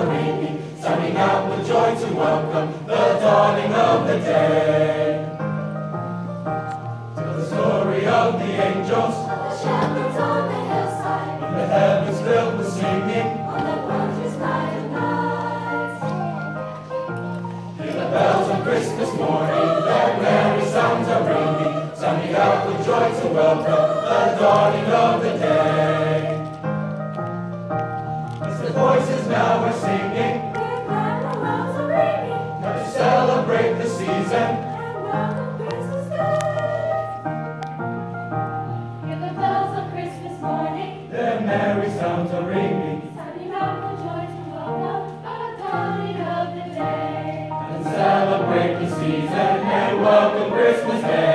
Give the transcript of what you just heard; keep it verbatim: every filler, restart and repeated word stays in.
are ringing, sounding out with joy to welcome the dawning of the day. Tell the story of the angels, of the shepherds on the hillside, when the heavens filled with singing, on the wondrous night of nights. Hear the bells on Christmas morning, their merry sounds are ringing, sounding out with joy to welcome the dawning of the day. As the voices now are singing, We're glad the bells are ringing, now to celebrate the season, and welcome Christmas Day. Hear the bells on Christmas morning, their merry sounds are ringing, sounding out with joy to welcome the dawning of the day. and celebrate the season and welcome Christmas Day.